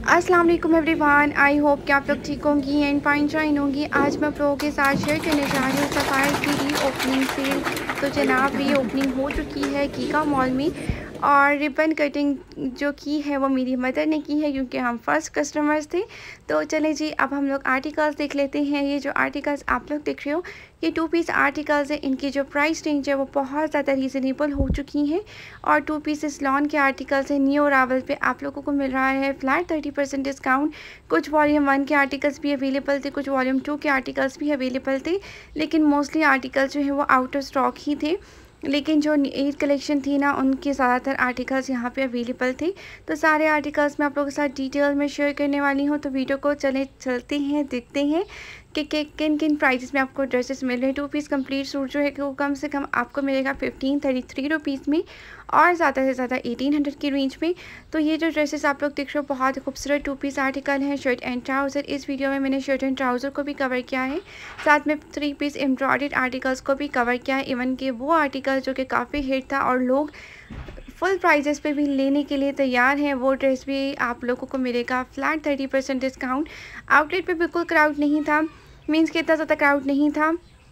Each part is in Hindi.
अस्सलाम वालेकुम एवरीवन। आई होप कि आप लोग ठीक होंगी एंड फाइन ज्वाइन होंगी। आज मैं आप लोगों के साथ शेयर करने जा रही हूँ सफ़ायर की री ओपनिंग सेल। तो जनाब री ओपनिंग हो चुकी है गीगा मॉल में, और रिबन कटिंग जो की है वो मेरी मदर ने की है क्योंकि हम फर्स्ट कस्टमर्स थे। तो चले जी, अब हम लोग आर्टिकल्स देख लेते हैं। ये जो आर्टिकल्स आप लोग देख रहे हो ये 2 पीस आर्टिकल्स है। इनकी जो प्राइस रेंज है वो बहुत ज़्यादा रीज़नेबल हो चुकी हैं, और 2 पीसेस लॉन के आर्टिकल्स हैं। न्यू अरावल पे आप लोगों को मिल रहा है फ्लैट 30% डिस्काउंट। कुछ वॉल्यूम 1 के आर्टिकल्स भी अवेलेबल थे, कुछ वॉल्यूम 2 के आर्टिकल्स भी अवेलेबल थे, लेकिन मोस्टली आर्टिकल्स जो है वो आउट ऑफ स्टॉक ही थे। लेकिन जो ईद कलेक्शन थी ना, उनके ज़्यादातर आर्टिकल्स यहाँ पे अवेलेबल थे। तो सारे आर्टिकल्स मैं आप लोगों के साथ डिटेल में शेयर करने वाली हूँ। तो वीडियो को चलते हैं, देखते हैं कि किन किन प्राइसेस में आपको ड्रेसेस मिल रहे हैं। 2 पीस कंप्लीट सूट जो है वो कम से कम आपको मिलेगा 1533 रुपीज़ में, और ज़्यादा से ज़्यादा 1800 की रेंज में। तो ये जो ड्रेसेस आप लोग देख रहे हो बहुत खूबसूरत 2 पीस आर्टिकल हैं, शर्ट एंड ट्राउज़र। इस वीडियो में मैंने शर्ट एंड ट्राउज़र को भी कवर किया है, साथ में 3 पीस एम्ब्रॉयडर्ड आर्टिकल्स को भी कवर किया है। इवन के वो आर्टिकल जो कि काफ़ी हिट था और लोग फुल प्राइजेस पे भी लेने के लिए तैयार हैं, वो ड्रेस भी आप लोगों को मिलेगा फ्लैट 30% डिस्काउंट। आउटलेट पे बिल्कुल क्राउड नहीं था, मीन्स कि इतना ज़्यादा क्राउड नहीं था।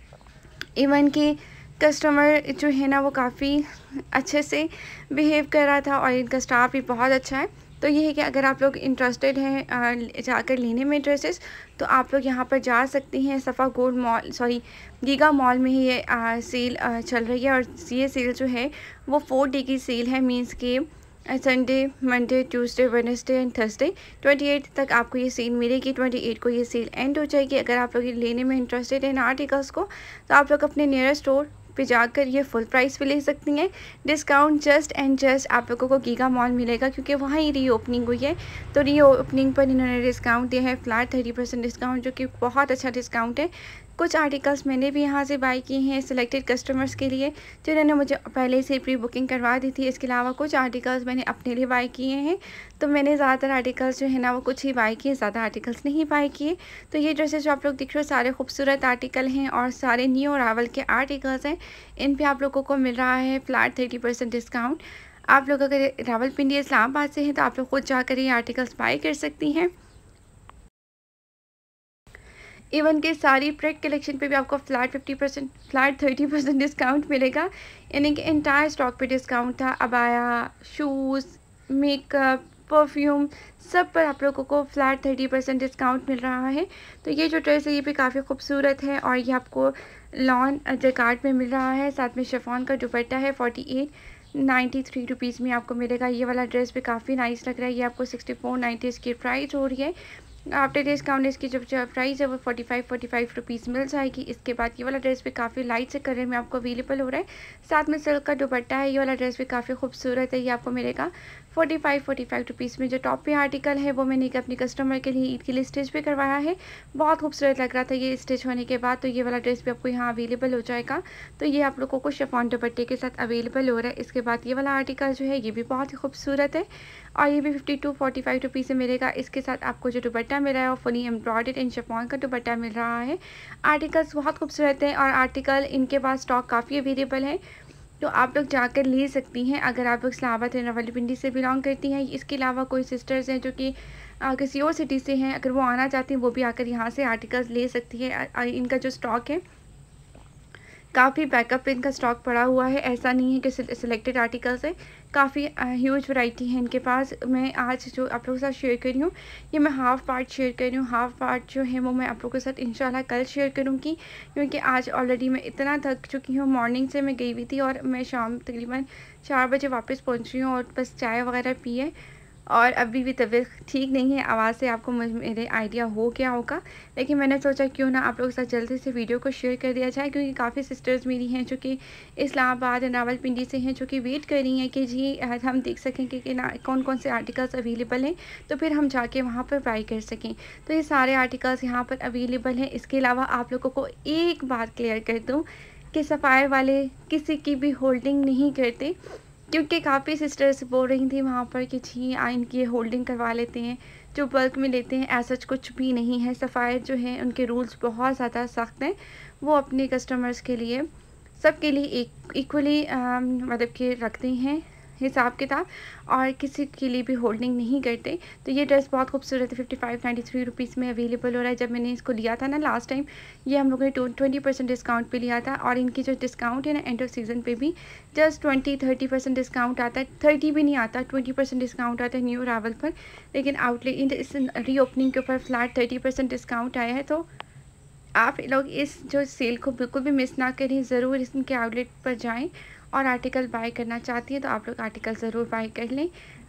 इवन कि कस्टमर जो है ना वो काफ़ी अच्छे से बिहेव कर रहा था, और इनका स्टाफ भी बहुत अच्छा है। तो ये है कि अगर आप लोग इंटरेस्टेड हैं जाकर लेने में ड्रेसेस, तो आप लोग यहाँ पर जा सकते हैं। सफ़ा गोल्ड मॉल गीगा मॉल में ही ये सेल चल रही है, और ये सेल जो है वो 4 डे की सेल है। मीन्स कि Sunday, Monday, Tuesday, Wednesday and Thursday 28 तक आपको ये सेल मिलेगी। 28 को ये सेल एंड हो जाएगी। अगर आप लोग लेने में इंटरेस्टेड हैं इन आर्टिकल्स को, तो आप लोग अपने नियरेस्ट स्टोर पे जाकर ये फुल प्राइस पे ले सकती हैं। डिस्काउंट जस्ट एंड जस्ट आप लोगों को गीगा मॉल मिलेगा क्योंकि वहाँ ही री ओपनिंग हुई है। तो री ओपनिंग पर इन्होंने डिस्काउंट दिया है फ्लैट 30% डिस्काउंट, जो कि बहुत अच्छा डिस्काउंट है। कुछ आर्टिकल्स मैंने भी यहाँ से बाय किए हैं सिलेक्टेड कस्टमर्स के लिए, जिन्होंने मुझे पहले से प्री बुकिंग करवा दी थी। इसके अलावा कुछ आर्टिकल्स मैंने अपने लिए बाय किए हैं। तो मैंने ज़्यादातर आर्टिकल्स जो है ना वो कुछ ही बाय किए, ज़्यादा आर्टिकल्स नहीं बाय किए। तो ये ड्रेसेस जो आप लोग देख रहे हो सारे खूबसूरत आर्टिकल हैं, और सारे न्यू अरावल के आर्टिकल्स हैं। इन पे आप लोगों को मिल रहा है फ्लैट 30% डिस्काउंट। आप लोग अगर रावलपिंडी इस्लामाबाद से हैं तो आप लोग खुद जाकर ये आर्टिकल्स बाय कर सकती हैं। इवन के सारी प्रेट कलेक्शन पे भी आपको फ्लैट 30% डिस्काउंट मिलेगा। यानी कि एंटायर स्टॉक पे डिस्काउंट था। अबाया, शूज़, मेकअप, परफ्यूम, सब पर आप लोगों को फ्लैट 30% डिस्काउंट मिल रहा है। तो ये जो ड्रेस है ये भी काफ़ी खूबसूरत है, और ये आपको लॉन जैकार्ड में मिल रहा है। साथ में शिफॉन का दुपट्टा है। 4893 रुपीज़ में आपको मिलेगा। ये वाला ड्रेस भी काफ़ी नाइस लग रहा है। ये आपको 6490 इसकी प्राइस हो रही है। आफ्टर डिस्काउंट इसकी जो प्राइस है वो 45 रुपीज़ मिल जाएगी। इसके बाद ये वाला ड्रेस भी काफ़ी लाइट से कलर में आपको अवेलेबल हो रहा है। साथ में सिल्क का दुपट्टा है। ये वाला ड्रेस भी काफ़ी खूबसूरत है। ये आपको मिलेगा 45 रुपीज़ में। जो टॉप पे आर्टिकल है वो मैंने अपनी कस्टमर के लिए ईद के लिए स्टिच भी करवाया है। बहुत खूबसूरत लग रहा था ये स्टिच होने के बाद। तो ये वाला ड्रेस भी आपको यहाँ अवेलेबल हो जाएगा। तो ये आप लोगों को शिफॉन दुपट्टे के साथ अवेलेबल हो रहा है। इसके बाद ये वाला आर्टिकल जो है ये भी बहुत ही खूबसूरत है, और ये भी 45 रुपीज़ से मिलेगा। इसके साथ आपको जो दुपट्टा मिल रहा है वो फुली एम्ब्रॉयडर्ड इन शिफॉन का दुपट्टा मिल रहा है। आर्टिकल्स बहुत खूबसूरत हैं, और आर्टिकल इनके पास स्टॉक काफ़ी अवेलेबल है, तो आप लोग जाकर ले सकती हैं अगर आप लोग इस्लामाबाद रावलपिंडी से बिलोंग करती हैं। इसके अलावा कोई सिस्टर्स हैं जो कि किसी और सिटी से हैं, अगर वो आना चाहती हैं वो भी आकर यहाँ से आर्टिकल्स ले सकती है। इनका जो स्टॉक है काफ़ी बैकअप इनका स्टॉक पड़ा हुआ है। ऐसा नहीं है कि सिलेक्टेड आर्टिकल्स है, काफ़ी ह्यूज वैरायटी है इनके पास। मैं आज जो आप लोगों के साथ शेयर कर रही हूँ ये मैं हाफ़ पार्ट शेयर कर रही हूँ। हाफ़ पार्ट जो है वो मैं आप लोगों के साथ इंशाल्लाह कल शेयर करूँगी, क्योंकि आज ऑलरेडी मैं इतना थक चुकी हूँ। मॉर्निंग से मैं गई हुई थी, और मैं शाम तकरीबन 4 बजे वापस पहुँच रही हूँ, और बस चाय वगैरह पी है, और अभी भी तबीयत ठीक नहीं है। आवाज़ से आपको मेरे आइडिया हो क्या होगा, लेकिन मैंने सोचा क्यों ना आप लोगों के साथ जल्दी से वीडियो को शेयर कर दिया जाए, क्योंकि काफ़ी सिस्टर्स मेरी हैं जो कि इस्लामाबाद रावलपिंडी से हैं, जो कि वेट कर रही हैं कि जी हम देख सकें कि ना कौन कौन से आर्टिकल्स अवेलेबल हैं, तो फिर हम जाके वहाँ पर बाई कर सकें। तो ये सारे आर्टिकल्स यहाँ पर अवेलेबल हैं। इसके अलावा आप लोगों को एक बात क्लियर कर दूँ कि सफ़ायर वाले किसी की भी होल्डिंग नहीं करते, क्योंकि काफ़ी सिस्टर्स बोल रही थी वहाँ पर कि जी इनकी होल्डिंग करवा लेते हैं, जो बल्क में लेते हैं। ऐसा कुछ भी नहीं है। सफ़ायर जो है उनके रूल्स बहुत ज़्यादा सख्त हैं। वो अपने कस्टमर्स के लिए सबके लिए एक इक्वली मतलब कि रखते हैं हिसाब किताब और किसी के लिए भी होल्डिंग नहीं करते। तो ये ड्रेस बहुत खूबसूरत है, 5593 रुपीज़ में अवेलेबल हो रहा है। जब मैंने इसको लिया था ना लास्ट टाइम, ये हम लोगों ने 20% डिस्काउंट पे लिया था, और इनकी जो डिस्काउंट है ना एंड ऑफ सीज़न पे भी जस्ट 20-30% डिस्काउंट आता है, 30 भी नहीं आता, 20% डिस्काउंट आता है न्यू अरावल पर। लेकिन आउटलेट इस रीओपनिंग के ऊपर फ्लैट 30% डिस्काउंट आया है। तो आप लोग इस जो सेल को बिल्कुल भी मिस ना करें, ज़रूर इनके आउटलेट पर जाएं और आर्टिकल बाय करना चाहती हैं तो आप लोग आर्टिकल ज़रूर बाय कर लें।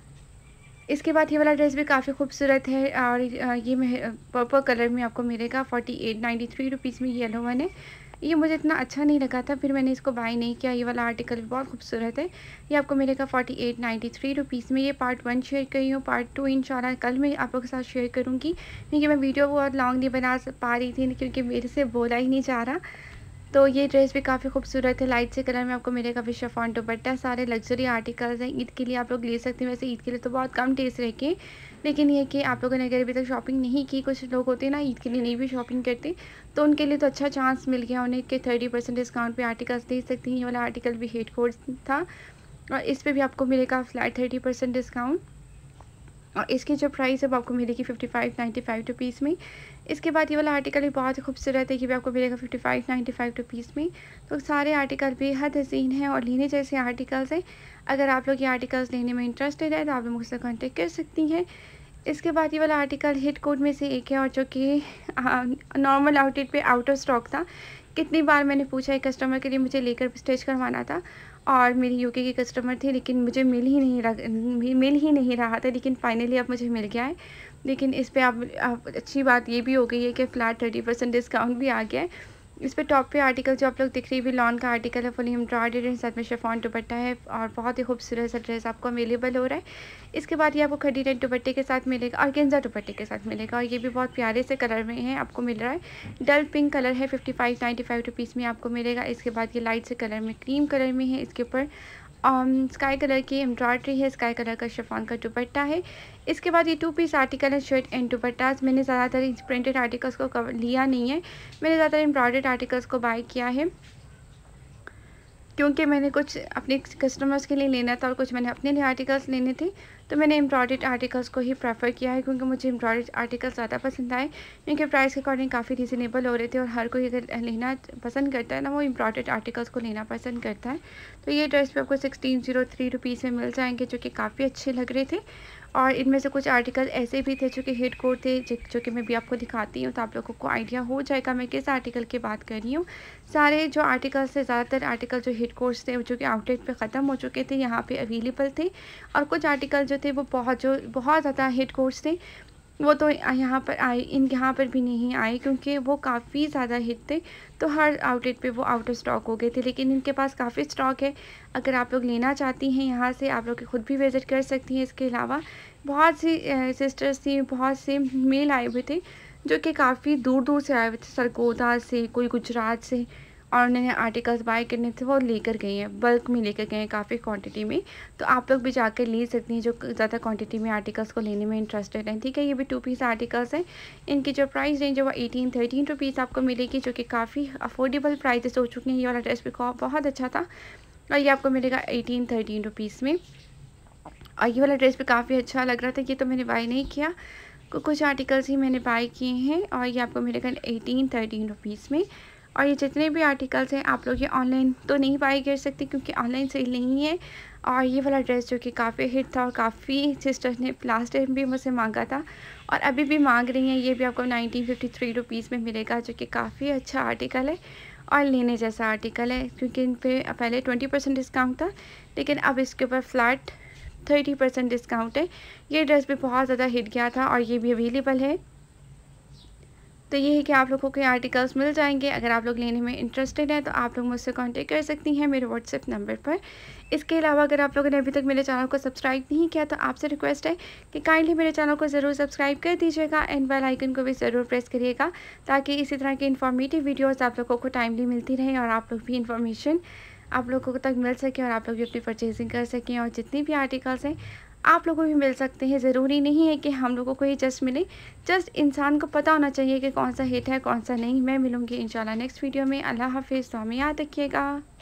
इसके बाद ये वाला ड्रेस भी काफ़ी खूबसूरत है, और ये पर्पल कलर में आपको मिलेगा 4893 रुपीज़ में, येलो वन है। ये मुझे इतना अच्छा नहीं लगा था, फिर मैंने इसको बाय नहीं किया। ये वाला आर्टिकल भी बहुत खूबसूरत है, ये आपको मिलेगा 4893 रुपीज़ में। ये पार्ट 1 शेयर करी हूँ, पार्ट 2 इंशाल्लाह कल मैं आप लोगों के साथ शेयर करूँगी, क्योंकि मैं वीडियो बहुत लॉन्ग नहीं बना पा रही थी क्योंकि मेरे से बोला ही नहीं जा रहा। तो ये ड्रेस भी काफ़ी खूबसूरत है, लाइट से कलर में आपको मिलेगा विद शिफॉन दुपट्टा। सारे लग्जरी आर्टिकल्स हैं, ईद के लिए आप लोग ले सकते हैं। वैसे ईद के लिए तो बहुत कम डेज रह के, लेकिन ये कि आप लोगों ने अगर अभी तक शॉपिंग नहीं की, कुछ लोग होते हैं ना ईद के लिए नहीं भी शॉपिंग करते, तो उनके लिए तो अच्छा चांस मिल गया उन्हें कि 30% डिस्काउंट पे आर्टिकल्स ले सकती हैं। ये वाला आर्टिकल भी हेड कोट था, और इस पर भी आपको मिलेगा फ्लैट 30% डिस्काउंट, और इसकी जो प्राइस है वो आपको मिलेगी 5595 रुपीज़ में। इसके बाद ये वाला आर्टिकल भी बहुत ही खूबसूरत है, ये भी आपको मिलेगा 5595 रुपीज़ में। तो सारे आर्टिकल बेहद हसीन हैं और लेने जैसे आर्टिकल्स हैं। अगर आप लोग ये आर्टिकल्स लेने में इंटरेस्टेड है तो आप लोग मुझसे कॉन्टेक्ट कर सकती हैं। इसके बाद ये वाला आर्टिकल हिट कोड में से एक है, और जो कि नॉर्मल आउटलेट पे आउट ऑफ स्टॉक था। कितनी बार मैंने पूछा एक कस्टमर के लिए मुझे लेकर स्टिच करवाना था, और मेरी यूके की कस्टमर थी, लेकिन मुझे मिल ही नहीं रहा था, लेकिन फाइनली अब मुझे मिल गया है। लेकिन इस पे आप अच्छी बात ये भी हो गई है कि फ्लैट 30% डिस्काउंट भी आ गया है। इस पे टॉप पे आर्टिकल जो आप लोग दिख रही है लॉन का आर्टिकल है, फुली एम्ब्रॉयडर्ड है, साथ में शिफॉन दुपट्टा है, और बहुत ही खूबसूरत सा ड्रेस आपको अवेलेबल हो रहा है। इसके बाद ये आपको खड़ी रेड दुपट्टे के साथ मिलेगा, ऑर्गेन्जा दुपट्टे के साथ मिलेगा, और ये भी बहुत प्यारे से कलर में है, आपको मिल रहा है। डल पिंक कलर है, 5595 रुपीज़ में आपको मिलेगा। इसके बाद ये लाइट से कलर में क्रीम कलर में है, इसके ऊपर स्काई कलर की एम्ब्रॉयडरी है, स्काई कलर का शिफॉन का दुपट्टा है। इसके बाद ये 2 पीस आर्टिकल है, शर्ट एंड दुपट्टास। मैंने ज़्यादातर प्रिंटेड आर्टिकल्स को लिया नहीं है, मैंने ज़्यादातर एम्ब्रॉयडर्ड आर्टिकल्स को बाय किया है, क्योंकि मैंने कुछ अपने कस्टमर्स के लिए लेना था और कुछ मैंने अपने लिए आर्टिकल्स लेने थे। तो मैंने एम्ब्रॉयडर्ड आर्टिकल्स को ही प्रेफर किया है, क्योंकि मुझे एम्ब्रॉयडर्ड आर्टिकल्स ज़्यादा पसंद आए, क्योंकि प्राइस के अकॉर्डिंग काफ़ी रीज़नेबल हो रहे थे, और हर कोई अगर लेना पसंद करता है ना, वो एम्ब्रॉयडर्ड आर्टिकल्स को लेना पसंद करता है। तो ये ड्रेस पे आपको 1603 रुपीज़ में मिल जाएंगे, जो कि काफ़ी अच्छे लग रहे थे। और इनमें से कुछ आर्टिकल ऐसे भी थे जो कि हिट कोड थे, जो कि मैं भी आपको दिखाती हूँ, तो आप लोगों को आइडिया हो जाएगा मैं किस आर्टिकल की बात कर रही हूँ। सारे जो आर्टिकल्स थे, ज़्यादातर आर्टिकल जो हिट कोड्स थे जो कि आउटलेट पे ख़त्म हो चुके थे, यहाँ पे अवेलेबल थे, और कुछ आर्टिकल जो थे वो बहुत ज़्यादा हिट कोड्स थे, वो तो यहाँ पर भी नहीं आए, क्योंकि वो काफ़ी ज़्यादा हिट थे, तो हर आउटलेट पे वो आउट ऑफ स्टॉक हो गए थे। लेकिन इनके पास काफ़ी स्टॉक है, अगर आप लोग लेना चाहती हैं यहाँ से आप लोग खुद भी विज़िट कर सकती हैं। इसके अलावा बहुत सी सिस्टर्स थी, बहुत से मेल आए हुए थे जो कि काफ़ी दूर दूर से आए हुए थे, सरगोदा से, कोई गुजरात से, और उन्होंने आर्टिकल्स बाय करने थे, वो लेकर गए हैं, बल्क में लेकर गए हैं काफ़ी क्वांटिटी में। तो आप लोग भी जाकर ले सकती हैं जो ज़्यादा क्वांटिटी में आर्टिकल्स को लेने में इंटरेस्टेड हैं। ठीक है, ये भी 2 पीस आर्टिकल्स हैं, इनकी जो प्राइस रेंज है वो 18-13 रुपीज़ आपको मिलेगी, जो कि काफ़ी अफोर्डेबल प्राइसेस हो चुके हैं। ये वाला ड्रेस भी बहुत अच्छा था, और ये आपको मिलेगा 18-13 रुपीज़ में। और ये वाला ड्रेस भी काफ़ी अच्छा लग रहा था, ये तो मैंने बाय नहीं किया, कुछ आर्टिकल्स ही मैंने बाय किए हैं, और ये आपको मिलेगा 18-13 रुपीज़ में। और ये जितने भी आर्टिकल्स हैं आप लोग ये ऑनलाइन तो नहीं बाय कर सकते, क्योंकि ऑनलाइन सेल नहीं है। और ये वाला ड्रेस जो कि काफ़ी हिट था, और काफ़ी सिस्टर्स ने लास्ट टाइम भी मुझसे मांगा था और अभी भी मांग रही हैं, ये भी आपको 1953 रुपीज़ में मिलेगा, जो कि काफ़ी अच्छा आर्टिकल है और लेने जैसा आर्टिकल है, क्योंकि इन पर पहले 20% डिस्काउंट था, लेकिन अब इसके ऊपर फ्लैट 30% डिस्काउंट है। ये ड्रेस भी बहुत ज़्यादा हिट गया था, और ये भी अवेलेबल है। तो ये है कि आप लोगों के आर्टिकल्स मिल जाएंगे। अगर आप लोग लेने में इंटरेस्टेड हैं तो आप लोग मुझसे कांटेक्ट कर सकती हैं मेरे व्हाट्सएप नंबर पर। इसके अलावा अगर आप लोगों ने अभी तक मेरे चैनल को सब्सक्राइब नहीं किया तो आपसे रिक्वेस्ट है कि काइंडली मेरे चैनल को ज़रूर सब्सक्राइब कर दीजिएगा, एंड बेल आइकन को भी ज़रूर प्रेस करिएगा, ताकि इसी तरह की इन्फॉर्मेटिव वीडियोज़ आप लोगों को टाइमली मिलती रहे, और आप लोग भी इन्फॉर्मेशन आप लोगों तक मिल सके, और आप लोग भी अपनी परचेजिंग कर सकें। और जितनी भी आर्टिकल्स हैं आप लोगों को भी मिल सकते हैं, ज़रूरी नहीं है कि हम लोगों को ही जस्ट मिले, जस्ट इंसान को पता होना चाहिए कि कौन सा हिट है कौन सा नहीं। मैं मिलूँगी इंशाल्लाह नेक्स्ट वीडियो में। अल्लाह हाफिज़, तो हमें याद रखिएगा।